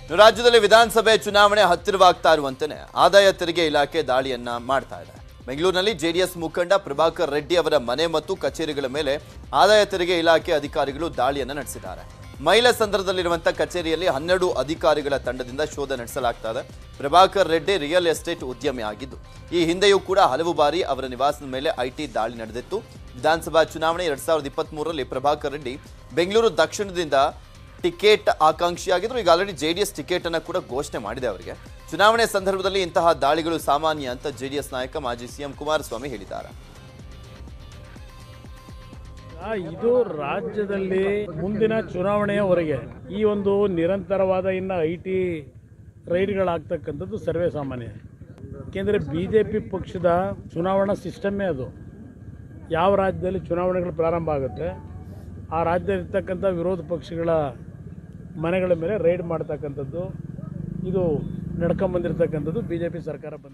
ರಾಜ್ಯದಲ್ಲಿ ವಿಧಾನಸಭೆ ಚುನಾವಣೆ ಹತ್ತಿರವಾಗ್ತಾ ಇರುವಂತೆಯೇ ಆದಾಯ ತೆರಿಗೆ ಇಲಾಖೆ ದಾಳಿಯನ್ನ ಮಾಡ್ತಾ ಇದೆ. ಬೆಂಗಳೂರಿನಲ್ಲಿ ಜೆಡಿಎಸ್ ಮುಖಂಡ ಪ್ರಭಾಕರ್ ರೆಡ್ಡಿ ಅವರ ಮನೆ ಮತ್ತು ಕಚೇರಿಗಳ ಮೇಲೆ ಆದಾಯ ತೆರಿಗೆ ಇಲಾಖೆ ಅಧಿಕಾರಿಗಳು ದಾಳಿಯನ್ನ ನಡೆಸಿದ್ದಾರೆ. ಮೈಲಸಂದ್ರದಲ್ಲಿರುವಂತಹ ಕಚೇರಿಯಲ್ಲಿ 12 ಅಧಿಕಾರಿಗಳ ತಂಡದಿಂದ ಶೋಧ ನಡೆಸಲಾಗ್ತಾ ಇದೆ. ಪ್ರಭಾಕರ್ ರೆಡ್ಡಿ ರಿಯಲ್ ಎಸ್ಟೇಟ್ ಉದ್ಯಮಿ ಆಗಿದ್ದು, ಈ ಹಿಂದೆಯೂ ಕೂಡ ಹಲವು ಬಾರಿ ಅವರ ನಿವಾಸದ ಮೇಲೆ ಐಟಿ ದಾಳಿ ನಡೆದಿತ್ತು. ವಿಧಾನಸಭಾ ಚುನಾವಣೆ 2023ರಲ್ಲಿ ಪ್ರಭಾಕರ್ ರೆಡ್ಡಿ ಬೆಂಗಳೂರು ದಕ್ಷಿಣದಿಂದ ಟಿಕೆಟ್ ಆಕಾಂಕ್ಷಿಯಾಗಿದ್ರು. ಈಗ ಆಲ್ರೆಡಿ ಜೆಡಿಎಸ್ ಟಿಕೆಟ್ ಅನ್ನು ಕೂಡ ಘೋಷಣೆ ಮಾಡಿದೆ. ಅವರಿಗೆ ಚುನಾವಣೆ ಸಂದರ್ಭದಲ್ಲಿ ಇಂತಹ ದಾಳಿಗಳು ಸಾಮಾನ್ಯ ಅಂತ ಜೆಡಿಎಸ್ ನಾಯಕ ಮಾಜಿ ಸಿಎಂ ಕುಮಾರಸ್ವಾಮಿ ಹೇಳಿದ್ದಾರೆ. ಇದು ರಾಜ್ಯದಲ್ಲಿ ಮುಂದಿನ ಚುನಾವಣೆಯವರೆಗೆ ಈ ಒಂದು ನಿರಂತರವಾದ ಇನ್ನು ಐಟಿ ರೈಡ್ಗಳಾಗ್ತಕ್ಕಂಥದ್ದು ಸರ್ವೇ ಸಾಮಾನ್ಯ. ಏಕೆಂದರೆ BJP ಪಕ್ಷದ ಚುನಾವಣಾ ಸಿಸ್ಟಮ್ಮೇ ಅದು. ಯಾವ ರಾಜ್ಯದಲ್ಲಿ ಚುನಾವಣೆಗಳು ಪ್ರಾರಂಭ ಆಗುತ್ತೆ ಆ ರಾಜ್ಯದಲ್ಲಿರ್ತಕ್ಕಂಥ ವಿರೋಧ ಪಕ್ಷಗಳ ಮನೆಗಳ ಮೇಲೆ ರೈಡ್ ಮಾಡ್ತಕ್ಕಂಥದ್ದು ಇದು ನಡ್ಕೊಂಬಂದಿರತಕ್ಕಂಥದ್ದು BJP ಸರ್ಕಾರ ಬಂದ